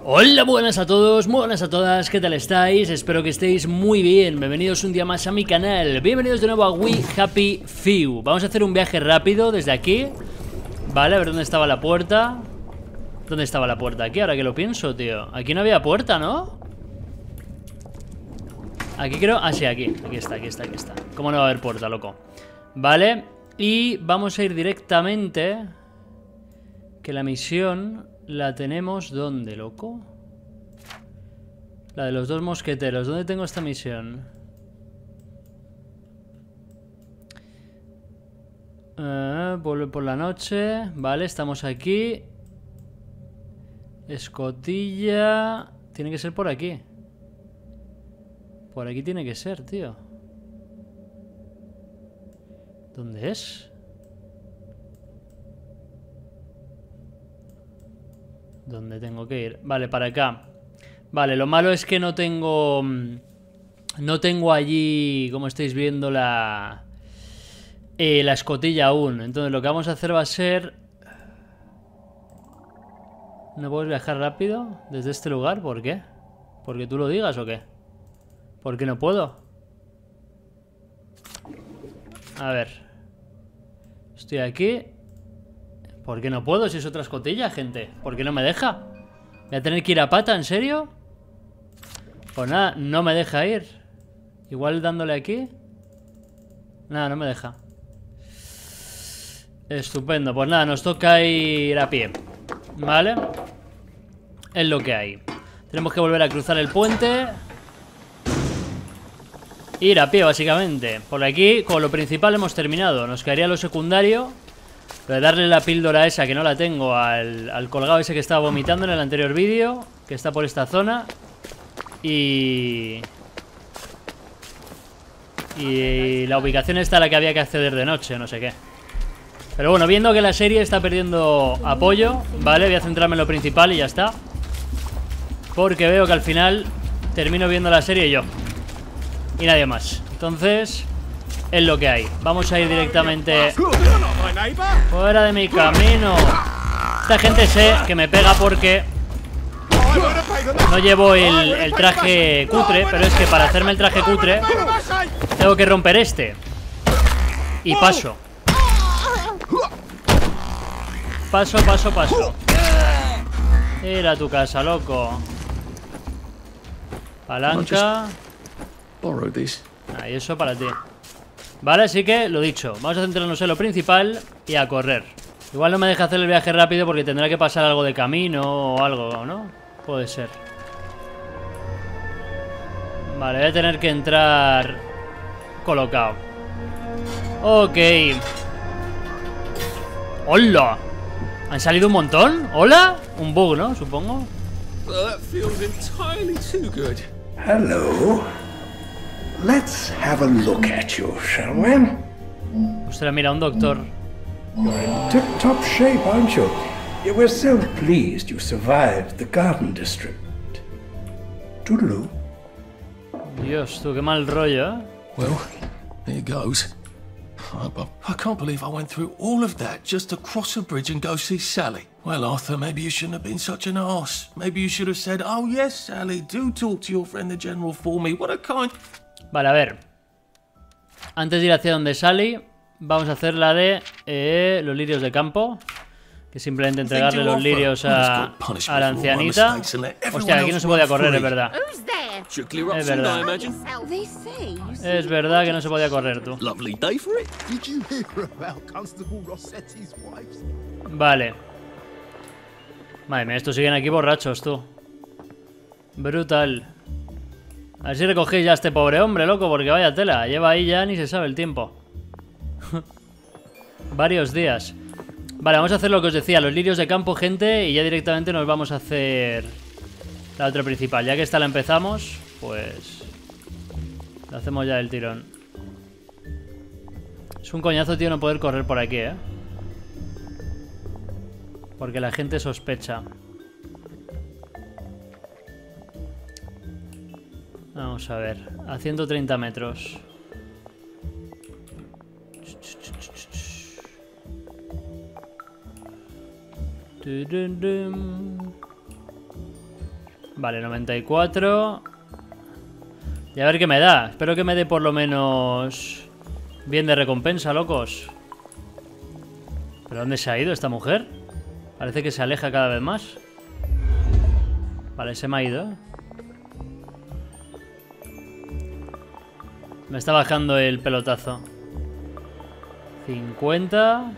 Hola, buenas a todos, buenas a todas, ¿qué tal estáis? Espero que estéis muy bien, bienvenidos un día más a mi canal, bienvenidos de nuevo a We Happy Few. Vamos a hacer un viaje rápido desde aquí. Vale, a ver dónde estaba la puerta. ¿Dónde estaba la puerta? Aquí, ahora que lo pienso, tío. Aquí no había puerta, ¿no? Aquí creo... Ah, sí, aquí está, aquí está, aquí está. ¿Cómo no va a haber puerta, loco? Vale, y vamos a ir directamente... Que la misión... La tenemos, ¿dónde, loco? La de los dos mosqueteros. ¿Dónde tengo esta misión? Vuelve por la noche. Vale, estamos aquí. Escotilla. Tiene que ser por aquí. Por aquí tiene que ser, tío. ¿Dónde es? ¿Dónde tengo que ir? Vale, para acá. Vale, lo malo es que no tengo... No tengo allí, como estáis viendo, la escotilla aún. Entonces lo que vamos a hacer va a ser... ¿No puedes viajar rápido desde este lugar? ¿Por qué? ¿Porque tú lo digas o qué? ¿Por qué no puedo? A ver. Estoy aquí... ¿Por qué no puedo? Si es otra escotilla, gente. ¿Por qué no me deja? ¿Voy a tener que ir a pata? ¿En serio? Pues nada, no me deja ir. Igual dándole aquí. Nada, no me deja. Estupendo. Pues nada, nos toca ir a pie. ¿Vale? Es lo que hay. Tenemos que volver a cruzar el puente. Ir a pie, básicamente. Por aquí, con lo principal hemos terminado. Nos quedaría lo secundario. Pero darle la píldora esa, que no la tengo, al colgado ese que estaba vomitando en el anterior vídeo, que está por esta zona. Y la ubicación está a la que había que acceder de noche, no sé qué. Pero bueno, viendo que la serie está perdiendo apoyo, vale, voy a centrarme en lo principal y ya está. Porque veo que al final termino viendo la serie yo. Y nadie más. Entonces... es lo que hay. Vamos a ir directamente fuera de mi camino. Esta gente sé que me pega porque no llevo el traje cutre. Pero es que para hacerme el traje cutre tengo que romper este. Y paso. Paso, paso, paso. Ir a tu casa, loco. Palanca. Ahí, eso para ti. Vale, así que, lo dicho, vamos a centrarnos en lo principal y a correr. Igual no me deja hacer el viaje rápido porque tendrá que pasar algo de camino o algo, ¿no? Puede ser. Vale, voy a tener que entrar colocado. Ok. ¡Hola! ¿Han salido un montón? ¿Hola? Un bug, ¿no? Supongo. Hello. Let's have a look at you, shall we? Ostras, mira, un doctor. You're in tip-top shape, aren't you? We're so pleased you survived the Garden District. Toodaloo. Dios, tú, qué mal rollo, ¿eh? Well, here goes. I can't believe I went through all of that just to cross a bridge and go see Sally. Well, Arthur, maybe you shouldn't have been such an arse. Maybe you should have said, oh yes, Sally, do talk to your friend the General for me. What a kind... Vale, a ver. Antes de ir hacia donde Sally, vamos a hacer la de los lirios de campo. Que simplemente entregarle los lirios a la ancianita. Hostia, aquí no se podía correr, es verdad. Es verdad. Es verdad que no se podía correr, tú. Vale. Madre mía, estos siguen aquí borrachos, tú. Brutal. A ver si recogéis ya a este pobre hombre, loco, porque vaya tela. Lleva ahí ya ni se sabe el tiempo. Varios días. Vale, vamos a hacer lo que os decía, los lirios de campo, gente. Y ya directamente nos vamos a hacer la otra principal. Ya que esta la empezamos, pues la hacemos ya del tirón. Es un coñazo, tío, no poder correr por aquí, ¿eh? Porque la gente sospecha. Vamos a ver, a 130 metros. Vale, 94. Y a ver qué me da. Espero que me dé por lo menos bien de recompensa, locos. ¿Pero dónde se ha ido esta mujer? Parece que se aleja cada vez más. Vale, se me ha ido. Me está bajando el pelotazo. 50.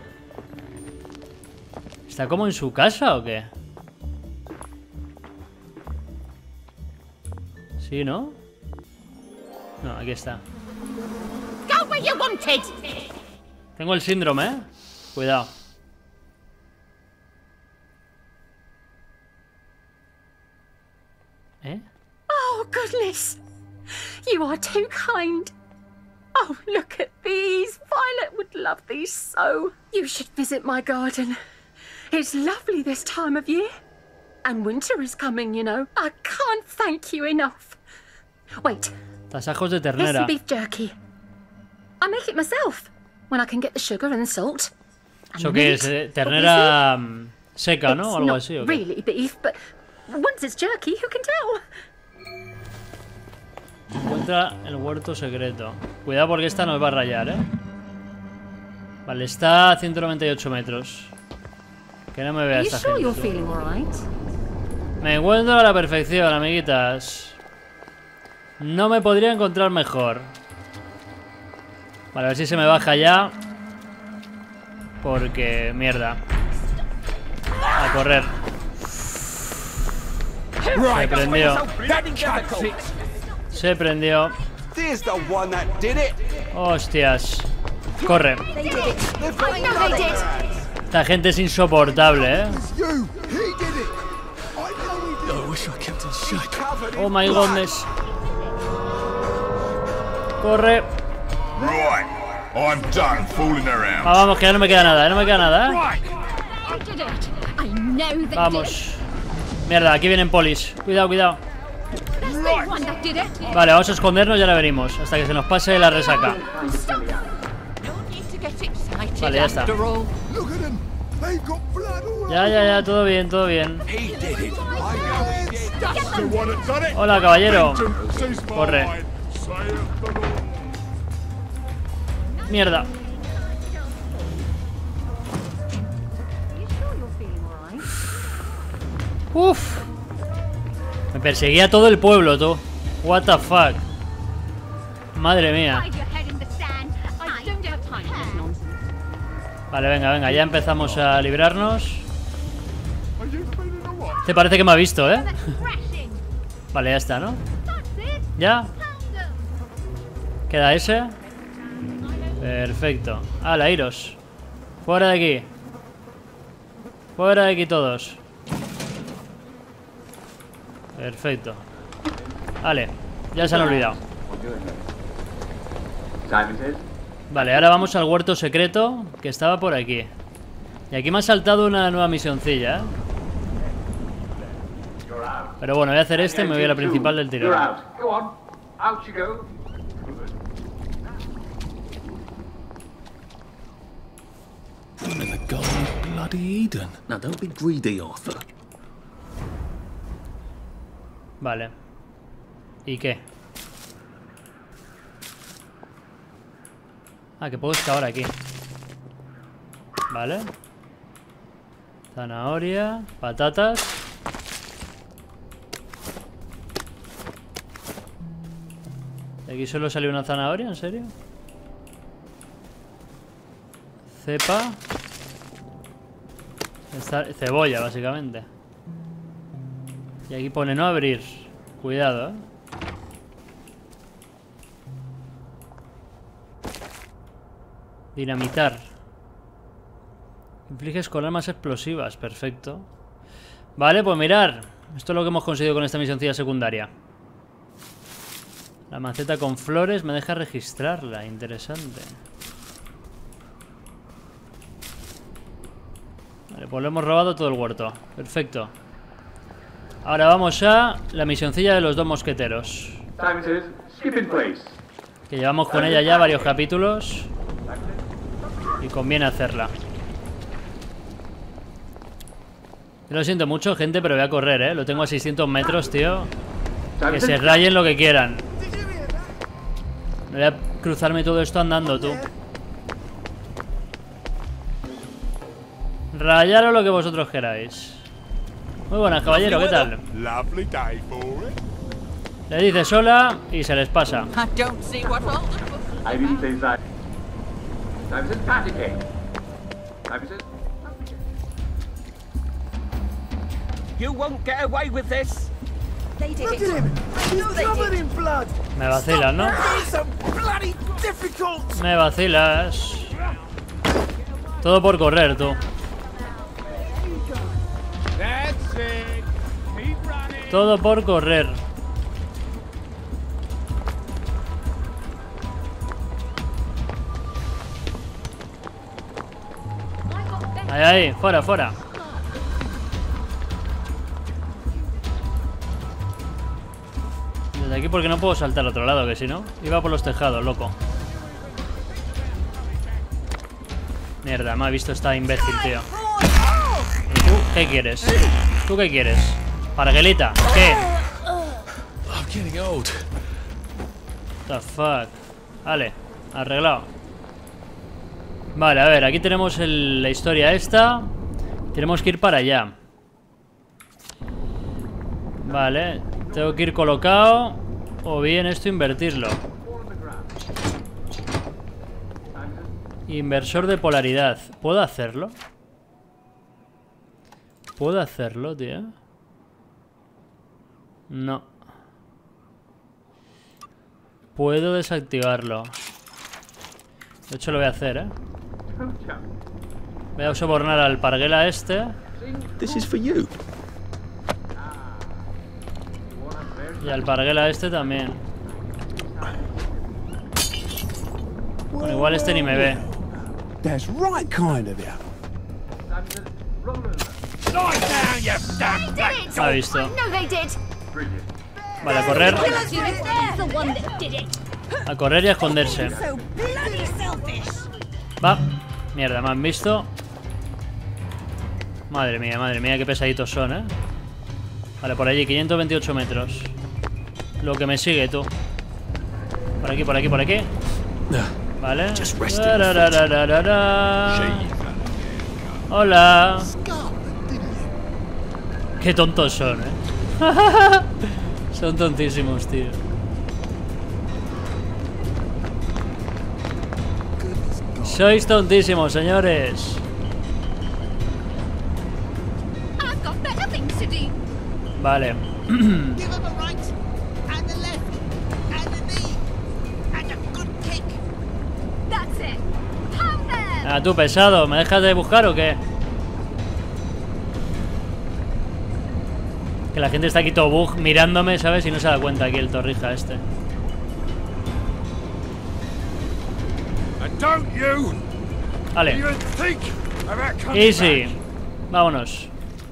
¿Está como en su casa o qué? Sí, ¿no? No, aquí está. Go where you wanted. Tengo el síndrome, ¿eh? Cuidado. ¿Eh? Oh, goodness. You are too kind. Oh, look at these. Violet would love these so. You should visit my garden. It's lovely this time of year. And winter is coming, you know. I can't thank you enough. Wait. Tasajos de Here's ternera. some beef jerky. I make it myself when I can get the sugar and the salt. And ¿Eso qué es? meat, Ternera seca, obviously. ¿no? O It's algo not así, ¿o qué? really beef, but once it's jerky, who can tell? Encuentra el huerto secreto. Cuidado porque esta nos va a rayar, ¿eh? Vale, está a 198 metros. Que no me vea Are you esta sure you're gente. feeling all right? Me encuentro a la perfección, amiguitas. No me podría encontrar mejor. Vale, a ver si se me baja ya. Porque... mierda. A correr. Se prendió. Se prendió. There's the one that did it. Hostias. Corre. They did it. I know they did. Esta gente es insoportable, ¿eh? You. He did it. I know he did. I wish I kept in shape. Covered Oh in my blood. goodness. Corre. Right, I'm done fooling around. Ah, vamos, que ya no me queda nada, no me queda nada, ¿eh? Right, I did it. I know they did. Vamos. Mierda, aquí vienen polis. Cuidado, cuidado. That's the one that did it. Vale, vamos a escondernos, ya la venimos. Hasta que se nos pase la resaca. Stop. No need to get excited Vale, ya está. after all. Look at them. They've got blood all Ya, ya, ya, todo bien, todo bien. He did it. I know he did. that's the one that done it. Hola, caballero. Vengeance is Corre. mine, saith the Lord. Mierda. Are you sure you're feeling all right? Uf. Me perseguía todo el pueblo, tú. What the fuck. Madre mía. Hide your head in the sand. I don't have time for this nonsense. Vale, venga, venga, ya empezamos a librarnos. Are you feeling alright? Este parece que me ha visto, ¿eh? Crashing. Vale, ya está, ¿no? That's it. ¿Ya? Pound 'em. ¿Queda ese? Perfecto. ¡Hala, iros! Fuera de aquí. Fuera de aquí todos. Perfecto. Vale, ya se han olvidado. Vale, ahora vamos al huerto secreto que estaba por aquí. Y aquí me ha saltado una nueva misioncilla, ¿eh? Pero bueno, voy a hacer este y me voy a la principal del tirón. Go on. Out you go. I'm in the Garden of Bloody Eden. Now, don't be greedy, Arthur. Vale. ¿Y qué? Ah, que puedo excavar aquí. Vale. Zanahoria, patatas. ¿De aquí solo salió una zanahoria? ¿En serio? Cepa. Cebolla, básicamente. Y aquí pone no abrir. Cuidado, ¿eh? Dinamitar. Infliges con armas explosivas. Perfecto. Vale, pues mirar. Esto es lo que hemos conseguido con esta misioncilla secundaria. La maceta con flores me deja registrarla. Interesante. Vale, pues lo hemos robado todo el huerto. Perfecto. Ahora vamos a la misioncilla de los dos mosqueteros. Time it is. Skipping place. Que llevamos con ella ya varios capítulos. Y conviene hacerla. Lo siento mucho, gente, pero voy a correr, ¿eh? Lo tengo a 600 metros, tío. Que se rayen lo que quieran. Voy a cruzarme todo esto andando, tú. Rayaros lo que vosotros queráis. Muy buenas, caballero, ¿qué tal? Le dice sola y se les pasa. You won't get away with this. They did it. Me vacilas, ¿no? Me vacilas. Todo por correr, tú. Todo por correr. Ahí, ahí, fuera, fuera. Desde aquí porque no puedo saltar al otro lado, que si no, iba por los tejados, loco. Mierda, me ha visto esta imbécil, tío. ¿Y tú qué quieres? ¿Tú qué quieres? Parguelita, ¿qué? What the fuck. Vale, arreglado. Vale, a ver, aquí tenemos la historia esta. Tenemos que ir para allá. Vale, tengo que ir colocado. O bien esto invertirlo. Inversor de polaridad. ¿Puedo hacerlo? ¿Puedo hacerlo, tío? No. Puedo desactivarlo. De hecho lo voy a hacer, ¿eh? Voy a sobornar al parguela este. This is for you. Y al parguela este también. Bueno, igual este ni me ve. That's right kind of you. Ha visto. Vale, a correr. A correr y a esconderse. Va. Mierda, me han visto. Madre mía, qué pesaditos son, ¿eh? Vale, por allí, 528 metros. Lo que me sigue, tú. Por aquí, por aquí, por aquí. Vale. Hola. Qué tontos son, ¿eh? Son tontísimos, tío. Sois tontísimos, señores. Vale. Ah, tú pesado, ¿me dejas de buscar o qué? Que la gente está aquí todo bug mirándome, ¿sabes? Y no se da cuenta aquí el torrija este. Vale. Easy. Vámonos.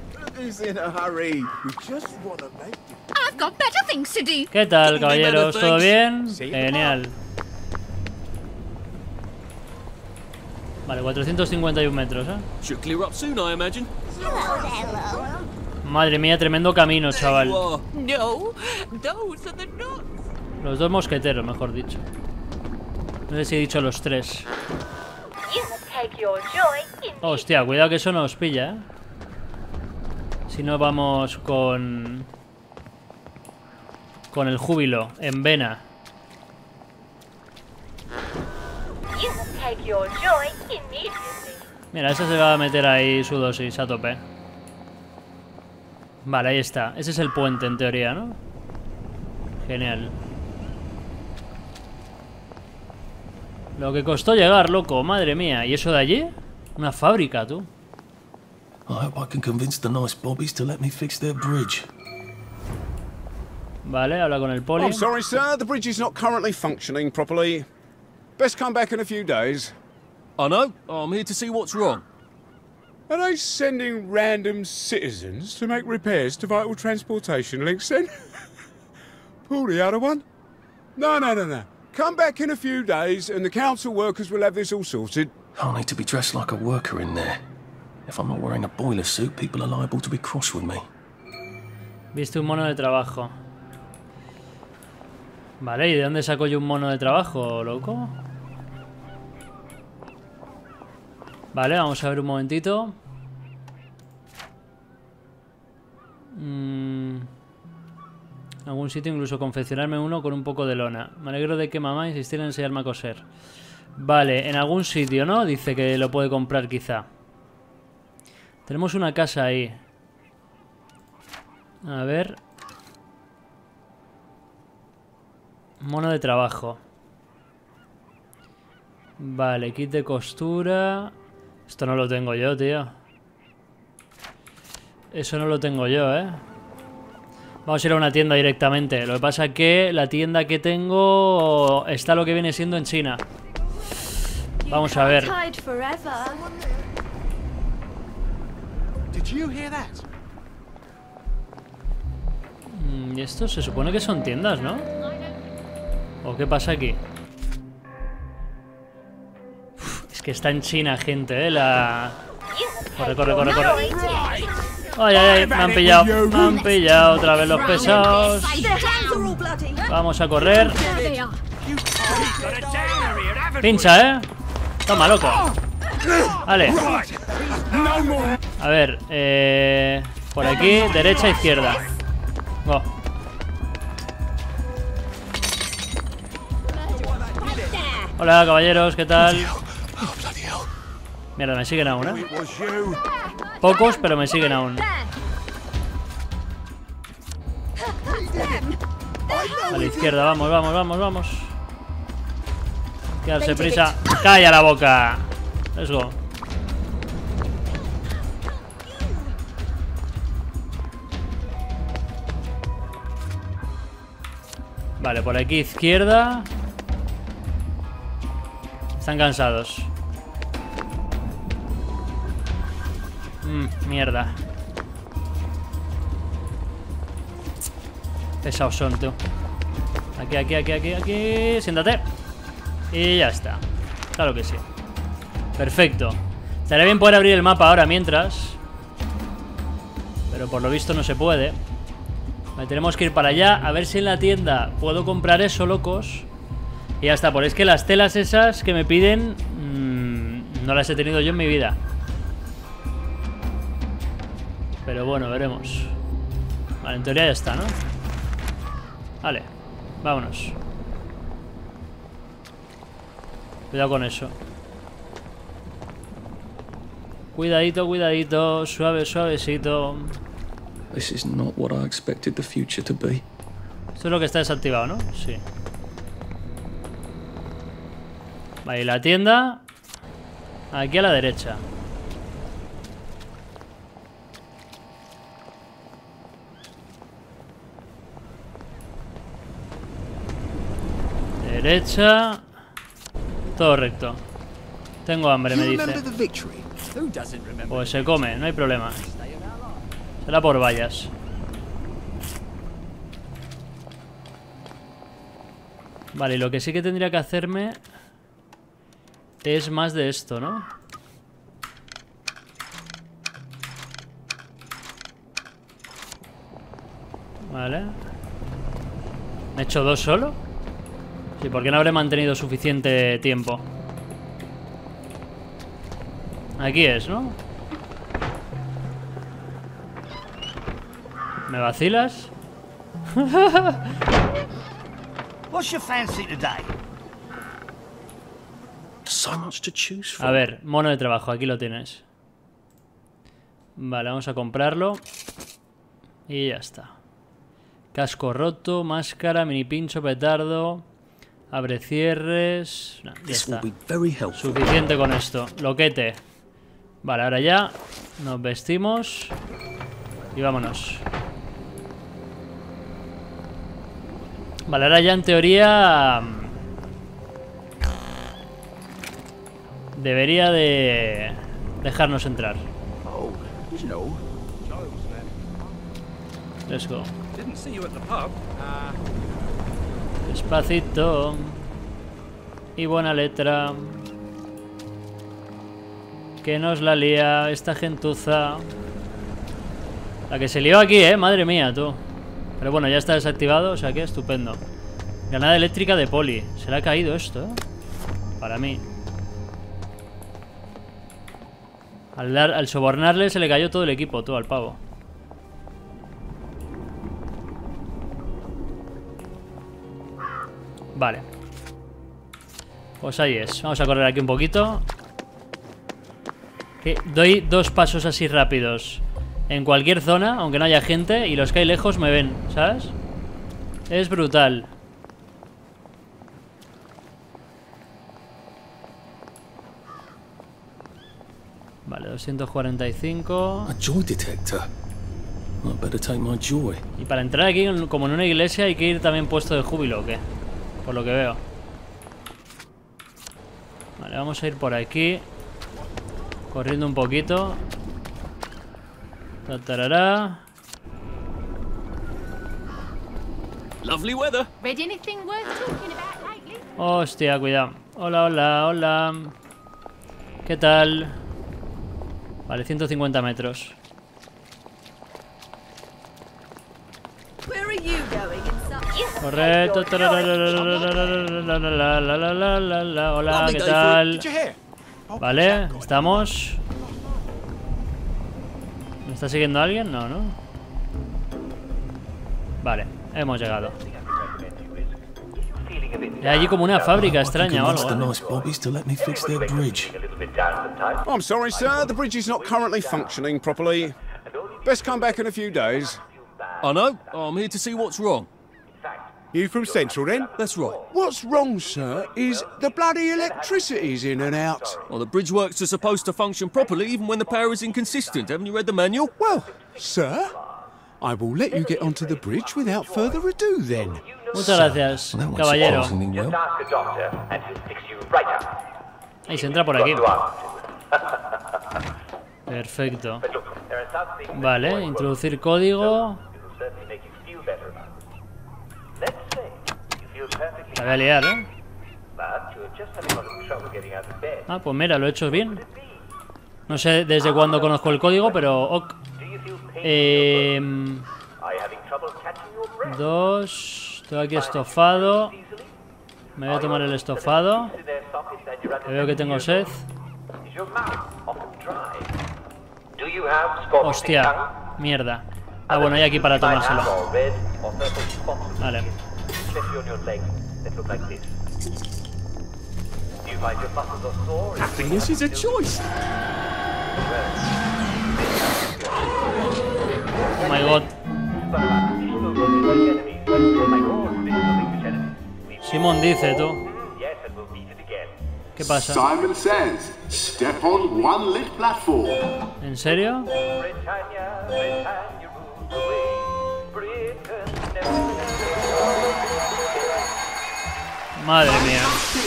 ¿Qué tal, caballeros? ¿Todo bien? Genial. Vale, 451 metros, ¿eh? Madre mía, tremendo camino, chaval. Los dos mosqueteros, mejor dicho. No sé si he dicho los tres. Hostia, cuidado que eso nos pilla, ¿eh? Si no vamos con el júbilo en vena. Mira, ese se va a meter ahí su dosis a tope. Vale, ahí está. Ese es el puente en teoría, ¿no? Genial. Lo que costó llegar, loco, madre mía. ¿Y eso de allí? Una fábrica, tú. I hope I can convince the nice bobbies to let me fix their bridge. Vale, habla con el poli. I'm sorry, sir. The bridge is not currently functioning properly. Best come back in a few days. I know. I'm here to see what's wrong. Are they sending random citizens to make repairs to vital transportation links then? Pull the other one? No. Come back in a few days and the council workers will have this all sorted. I'll need to be dressed like a worker in there. If I'm not wearing a boiler suit, people are liable to be cross with me. Viste un mono de trabajo. Vale, ¿y de dónde saco yo un mono de trabajo, loco? Vale, vamos a ver un momentito. Algún sitio, incluso confeccionarme uno con un poco de lona. Me alegro de que mamá insistiera en enseñarme a coser. Vale, en algún sitio, ¿no? Dice que lo puede comprar quizá. Tenemos una casa ahí. A ver. Mono de trabajo. Vale, kit de costura. Esto no lo tengo yo, tío. Eso no lo tengo yo, ¿eh? Vamos a ir a una tienda directamente. Lo que pasa es que la tienda que tengo está lo que viene siendo en China. Vamos a ver. Y esto se supone que son tiendas, ¿no? ¿O qué pasa aquí? Uf, es que está en China, gente, ¿eh? Corre, corre, corre, corre. Ay, ay, ay, me han pillado otra vez los pesados. Vamos a correr. Pincha, ¿eh? Toma, loco. Vale. A ver, por aquí, derecha, izquierda. Go. Hola, caballeros, ¿qué tal? Mierda, me siguen aún, ¿eh? Pocos, pero me siguen aún. A la izquierda, vamos, vamos, vamos, vamos. Quedarse prisa. ¡Calla la boca! Let's go. Vale, por aquí izquierda. Están cansados. Mierda. Pesados son, tú. Aquí, aquí, aquí, aquí, aquí. Siéntate. Y ya está. Claro que sí. Perfecto. Estaría bien poder abrir el mapa ahora mientras. Pero por lo visto no se puede. Vale, tenemos que ir para allá. A ver si en la tienda puedo comprar eso, locos. Y ya está. Por es que las telas esas que me piden no las he tenido yo en mi vida. Pero bueno, veremos. Vale, en teoría ya está, ¿no? Vale, vámonos. Cuidado con eso. Cuidadito, cuidadito. Suave, suavecito. This is not what I expected the future to be. Esto es lo que está desactivado, ¿no? Sí. Vale, y la tienda aquí a la derecha. Derecha. Todo recto. Tengo hambre, me dice. Pues se come, no hay problema. Será por vallas. Vale, y lo que sí que tendría que hacerme es más de esto, ¿no? Vale. ¿Me he hecho dos solo? Sí, ¿por qué no habré mantenido suficiente tiempo? Aquí es, ¿no? ¿Me vacilas? What's your fancy today? So much to choose from. A ver, mono de trabajo, aquí lo tienes. Vale, vamos a comprarlo. Y ya está. Casco roto, máscara, mini pincho, petardo. Abre cierres. No, ya está. Suficiente con esto. Loquete. Vale, ahora ya nos vestimos. Y vámonos. Vale, ahora ya en teoría debería de dejarnos entrar. Let's go. Despacito. Y buena letra. Que nos la lía esta gentuza. La que se lió aquí, madre mía, tú. Pero bueno, ya está desactivado, o sea que estupendo. Granada eléctrica de poli. Se le ha caído esto, para mí. Al sobornarle se le cayó todo el equipo, tú, al pavo. Vale. Pues ahí es. Vamos a correr aquí un poquito. Doy 2 pasos así rápidos en cualquier zona, aunque no haya gente, y los que hay lejos me ven, ¿sabes? Es brutal. Vale, 245. A joy detector. I better take my joy. Y para entrar aquí, como en una iglesia, hay que ir también puesto de júbilo, ¿o qué? Por lo que veo. Vale, vamos a ir por aquí. Corriendo un poquito. Tatarará. Lovely weather. Read anything worth talking about lately? Hostia, cuidado. Hola, hola, hola. ¿Qué tal? Vale, 150 metros. Correcto. Hola, ¿qué tal? Vale, estamos. ¿Me está siguiendo alguien? No, ¿no? Vale, hemos llegado. Hay allí como una fábrica extraña o algo. I'm sorry, sir. The bridge is not currently functioning properly. Best come back in a few days. I know. I'm here to see what's wrong. You from Central, then? That's right. What's wrong, sir, is the bloody electricity's in and out. Well, the bridge works are supposed to function properly even when the power is inconsistent. Haven't you read the manual? Well, sir, I will let you get onto the bridge without further ado, then. Muchas gracias, caballero. Ahí se entra por aquí. Perfecto. Vale, introducir código. La voy a liar, ¿eh? Ah, pues mira, lo he hecho bien. No sé desde cuándo conozco el código, pero... Ok. 2... Estoy aquí estofado. Me voy a tomar el estofado. Veo que tengo sed. Hostia, mierda. Ah, bueno, hay aquí para tomárselo. Vale. Happiness is a choice. Oh my god. Simón dice, tú. ¿Qué pasa? Simon says, step on one lit platform. ¿En serio? Madre mía.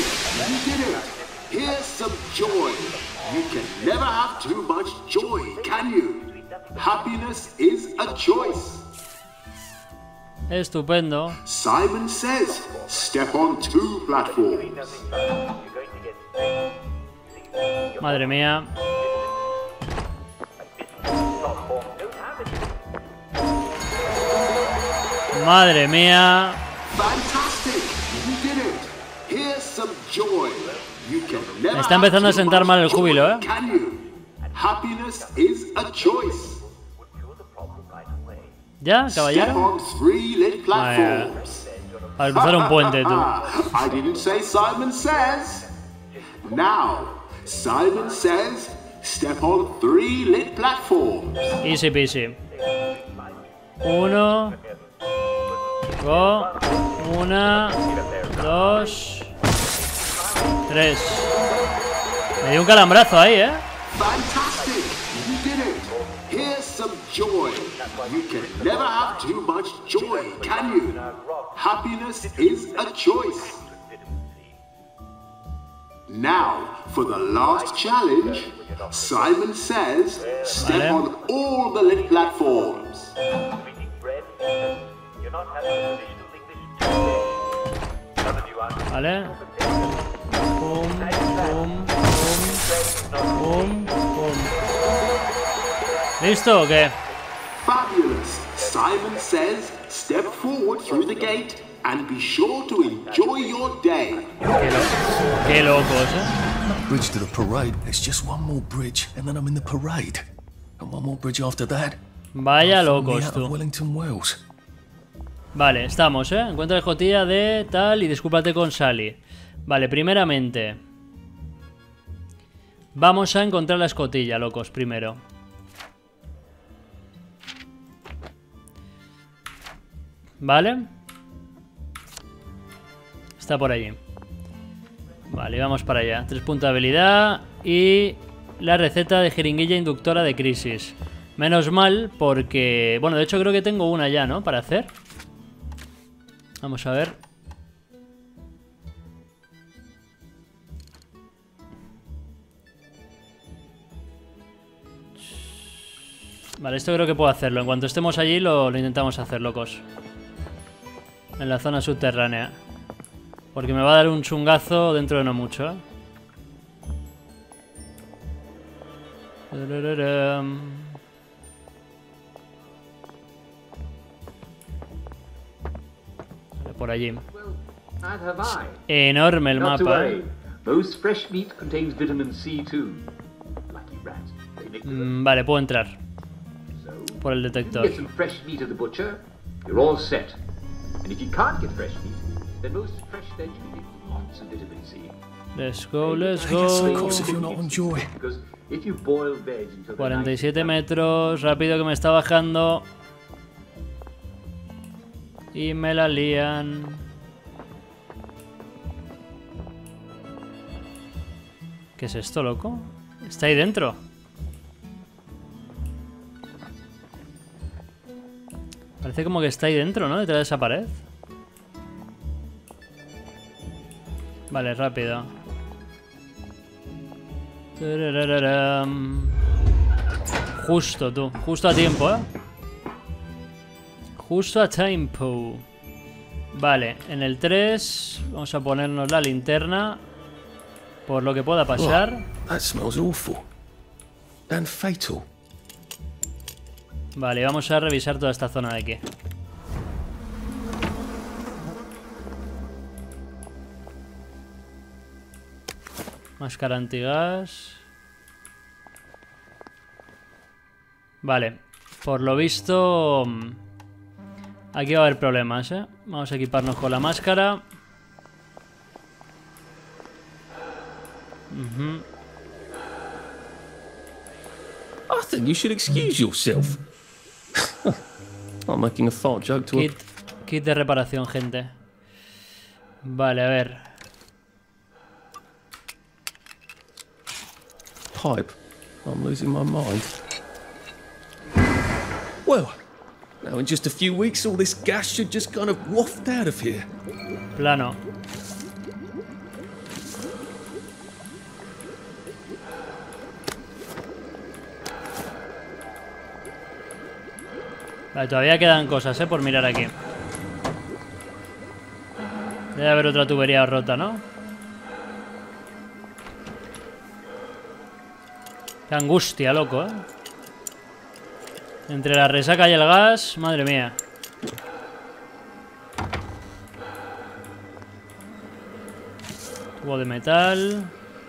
Here's some joy. You can never have too much joy, can you? Happiness is a choice. Estupendo. Simon says, step on 2 platforms. Madre mía. Madre mía. Fantastic. You did it. Here's some joy. You can never Me está empezando a sentar mal el júbilo, ¿eh? Can you? Happiness is a choice. ¿Ya, caballero? Vale. Para cruzar un puente, tú. I didn't say Simon says. Now, Simon says, step on 3 lit platforms. Easy peasy. 1. 2, 3. Me dio un calambrazo ahí, ¿eh? Fantastic! You did it! Here's some joy. You can never have too much joy, can you? Happiness is a choice. Now, for the last challenge, Simon says, step on all the lit platforms. Vale. Pum, pum, pum. Pum, pum. ¿Listo o qué? Fabulous. Simon says, step forward through the gate and be sure to enjoy your day. Qué locos, ¿eh? Bridge to the parade. There's just one more bridge, and then I'm in the parade. And one more bridge after that. Vaya I'm locos, out of tú. Wellington Wells. Vale, estamos, ¿eh? Encuentra la escotilla de tal y discúlpate con Sally. Vale, primeramente vamos a encontrar la escotilla, locos, primero. Vale. Está por allí. Vale, vamos para allá. 3 puntos de habilidad y la receta de jeringuilla inductora de crisis. Menos mal porque... Bueno, de hecho creo que tengo una ya, ¿no? Para hacer. Vamos a ver. Vale, esto creo que puedo hacerlo. En cuanto estemos allí lo intentamos hacer, locos. En la zona subterránea. Porque me va a dar un chungazo dentro de no mucho, ¿eh? Por allí. Enorme el mapa, ¿eh? Most fresh meat contains vitamin C too. Lucky rat. Vale, puedo entrar. Por el detector. Get some fresh meat at the butcher, you're all set. And if you can't get fresh meat, then most fresh veg contains lots of vitamin C. Let's go, let's Of course, go. if you're not on Joy. Because if you boil veg until the 47 metros, rápido que me está bajando. Y me la lían. ¿Qué es esto, loco? Está ahí dentro. Parece como que está ahí dentro, ¿no? Detrás de esa pared. Vale, rápido. Justo, tú. Justo a tiempo, ¿eh? Justo a tiempo. Vale, en el 3 vamos a ponernos la linterna. Por lo que pueda pasar. Oh, that smells awful. And fatal. Vale, vamos a revisar toda esta zona de aquí. Máscara antigas. Vale, por lo visto aquí va a haber problemas, ¿eh? Vamos a equiparnos con la máscara. I think you should excuse yourself. I'm making a fart joke to Kit de reparación, gente. Vale, a ver. Pipe. I'm losing my mind. Well, now in just a few weeks, all this gas should just kind of waft out of here. Plano. Vale, todavía quedan cosas, por mirar aquí. Debe haber otra tubería rota, ¿no? Qué angustia, loco, Entre la resaca y el gas, madre mía. Tubo de metal.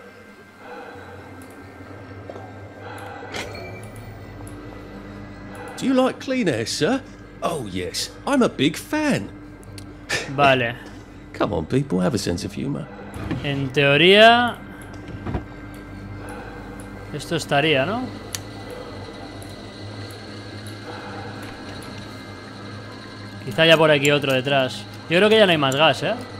Do you like clean air, sir? Oh, yes. I'm a big fan. Vale. Come on, people. Have a sense of humor. En teoría... Esto estaría, ¿no? Quizá haya por aquí otro detrás. Yo creo que ya no hay más gas,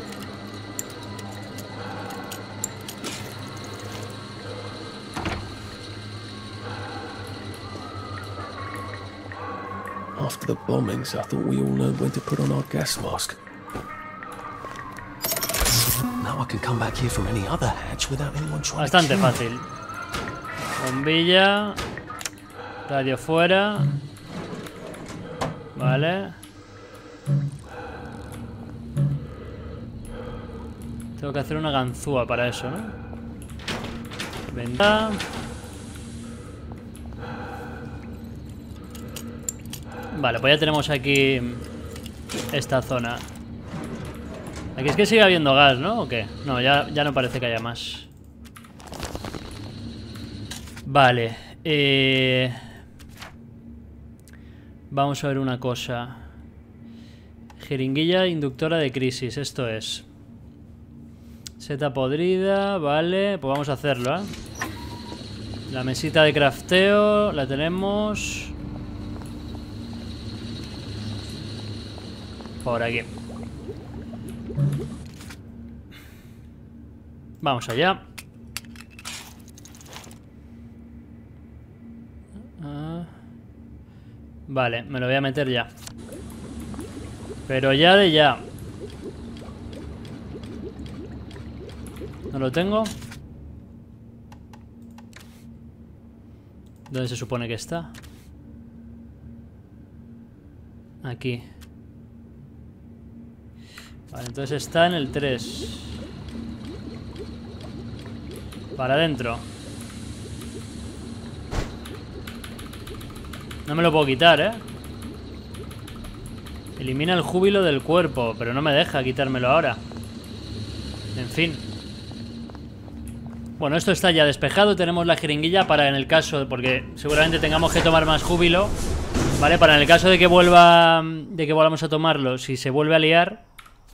After the bombings, I thought we all learned when to put on our gas mask. Now I can come back here from any other hatch without anyone trying to Bastante kill me. fácil. Bombilla. Radio fuera. Vale. Tengo que hacer una ganzúa para eso, ¿no? Venta. Vale, pues ya tenemos aquí esta zona. Aquí es que sigue habiendo gas, ¿no? ¿O qué? No, ya no parece que haya más. Vale. Vamos a ver una cosa. Jeringuilla inductora de crisis, esto es. Seta podrida, vale. Pues vamos a hacerlo, ¿eh? La mesita de crafteo la tenemos por aquí. Vamos allá. Vale, me lo voy a meter ya. Pero ya de ya. ¿No lo tengo? ¿Dónde se supone que está? Aquí. Vale, entonces está en el 3. Para adentro. No me lo puedo quitar, ¿eh? Elimina el júbilo del cuerpo, pero no me deja quitármelo ahora. En fin. Bueno, esto está ya despejado. Tenemos la jeringuilla para en el caso, porque seguramente tengamos que tomar más júbilo, ¿vale? Para en el caso de que volvamos a tomarlo, si se vuelve a liar,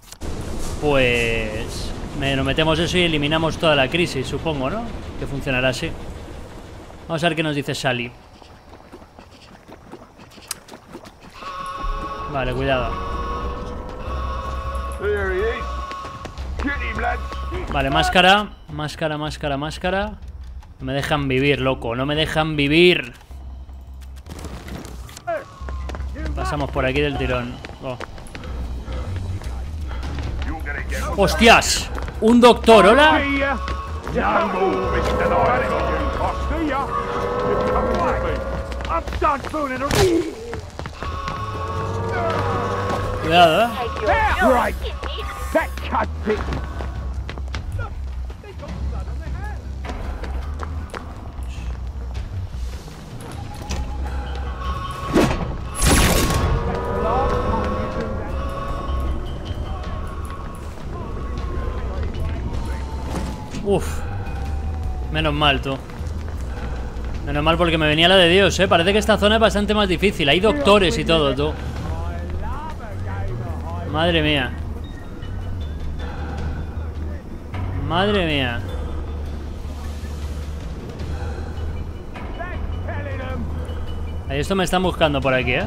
pues nos metemos eso y eliminamos toda la crisis, supongo, ¿no? Que funcionará así. Vamos a ver qué nos dice Sally. Vale, cuidado. Vale, máscara. Máscara, máscara, máscara. No me dejan vivir, loco. No me dejan vivir. Pasamos por aquí del tirón. Oh. ¡Hostias! ¡Un doctor! ¡Hola! Cuidado, Uf. Menos mal, tú. Menos mal porque me venía la de Dios, ¿eh? Parece que esta zona es bastante más difícil. Hay doctores y todo, tú. Madre mía. Madre mía. Ahí esto me están buscando por aquí, ¿eh?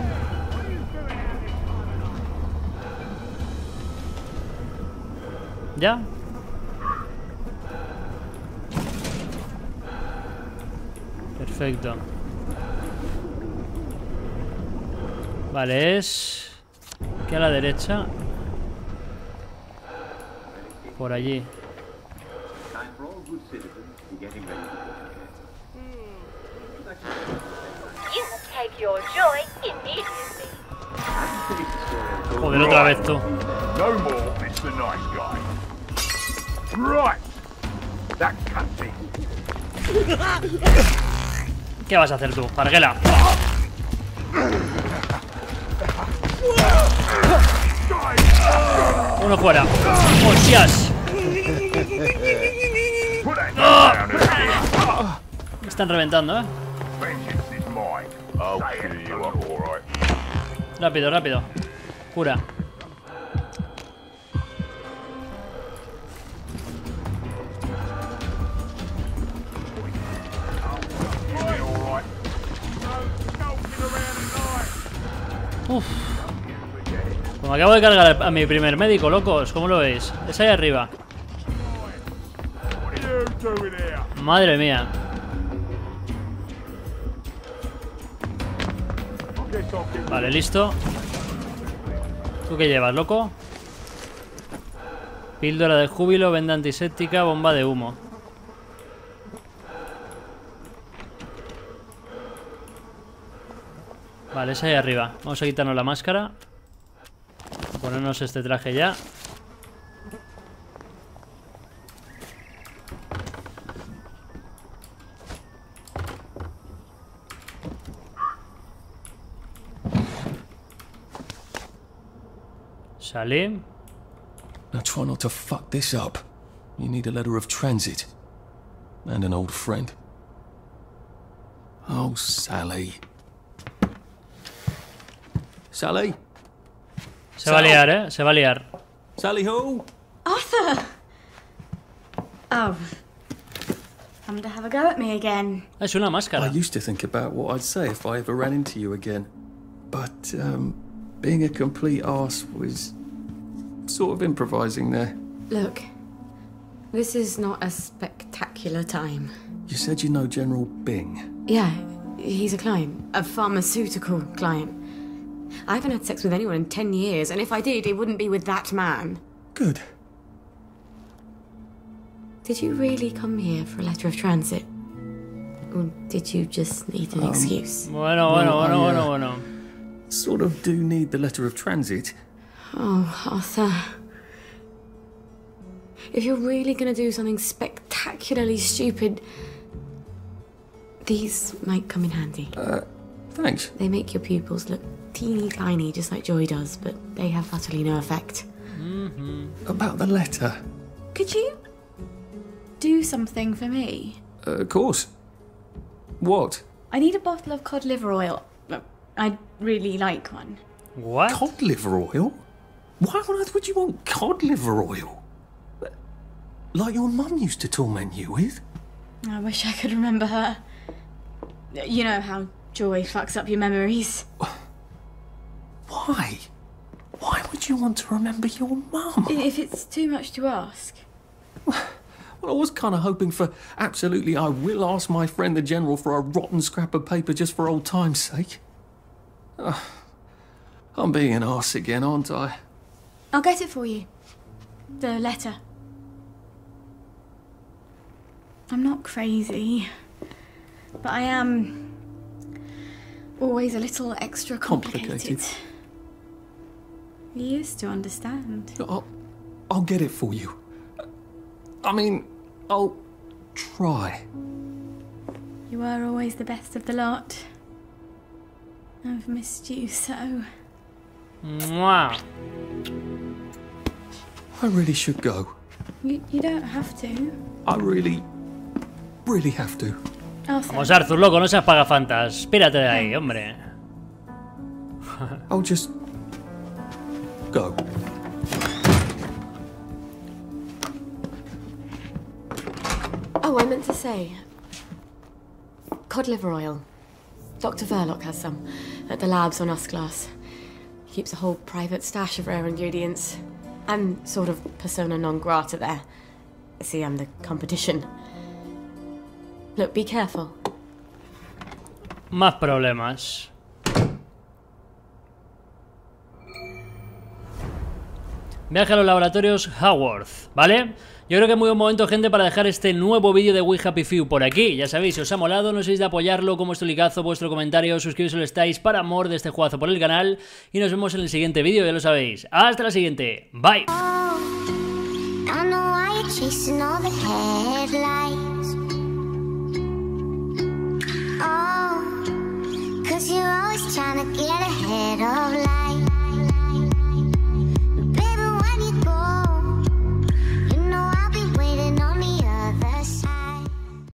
¿Ya? Perfecto. Vale, es... aquí a la derecha. Por allí. Joder, otra vez tú. ¿Qué vas a hacer tú, Parguela? Uno fuera. ¡Hostias! Me están reventando, ¿eh? Rápido, rápido. Cura. Uf. Pues me acabo de cargar a mi primer médico, locos. ¿Cómo lo veis? Es ahí arriba. Madre mía. Vale, listo. ¿Tú qué llevas, loco? Píldora de júbilo, venda antiséptica, bomba de humo. Vale, es ahí arriba. Vamos a quitarnos la máscara. Ponernos este traje ya. Salí. Now try not to fuck this up. You need a letter of transit. And an old friend. Oh, Sally. Sally? Se va a liar, ¿eh? Se va a liar. Sally who? Arthur! Oh. Come to have a go at me again. Es una máscara. I used to think about what I'd say if I ever ran into you again. But, being a complete arse was sort of improvising there. Look, this is not a spectacular time. You said you know General Bing. Yeah, he's a client. A pharmaceutical client. I haven't had sex with anyone in 10 years, and if I did, it wouldn't be with that man. Good. Did you really come here for a letter of transit? Or did you just need an excuse? Bueno. Sort of do need the letter of transit. Oh, Arthur. If you're really gonna do something spectacularly stupid, these might come in handy. Thanks. They make your pupils look teeny tiny, just like Joy does, but they have utterly no effect. About the letter. Could you do something for me? Of course. What? I need a bottle of cod liver oil. I'd really like one. What? Cod liver oil? Why on earth would you want cod liver oil? Like your mum used to torment you with? I wish I could remember her. You know how Joy fucks up your memories. Why? Why would you want to remember your mum? If it's too much to ask. Well, I was kind of hoping for absolutely I will ask my friend the General for a rotten scrap of paper just for old time's sake. I'm being an arse again, aren't I? I'll get it for you. The letter. I'm not crazy, but I am always a little extra complicated. You used to understand. I'll get it for you. I mean, I'll try. You were always the best of the lot. I've missed you so. Mwah. I really should go. You don't have to. I really have to. Vamos, Arthur, loco, no seas pagafantas. Espérate de ahí, hombre. I'll just go. Oh, I meant to say, cod liver oil. Dr. Verloc has some at the labs on Usglass. Keeps a whole private stash of rare ingredients. I'm sort of persona non grata there. See, I'm the competition. Look, be careful. Más problemas. Viaje a los laboratorios Haworth, ¿vale? Yo creo que es muy buen momento, gente, para dejar este nuevo vídeo de We Happy Few por aquí. Ya sabéis, si os ha molado, no olvidéis de apoyarlo con vuestro likeazo, vuestro comentario, suscribiros si lo estáis para amor de este juegazo por el canal. Y nos vemos en el siguiente vídeo, ya lo sabéis. Hasta la siguiente. Bye.